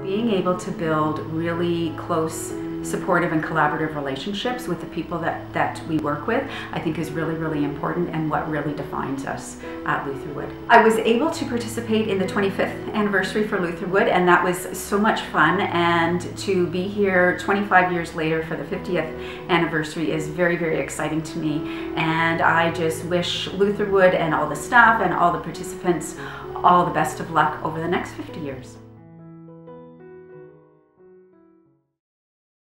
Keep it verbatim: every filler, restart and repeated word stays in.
Being able to build really close, supportive and collaborative relationships with the people that, that we work with, I think is really, really important and what really defines us at Lutherwood. I was able to participate in the twenty-fifth anniversary for Lutherwood, and that was so much fun, and to be here twenty-five years later for the fiftieth anniversary is very, very exciting to me, and I just wish Lutherwood and all the staff and all the participants all the best of luck over the next fifty years.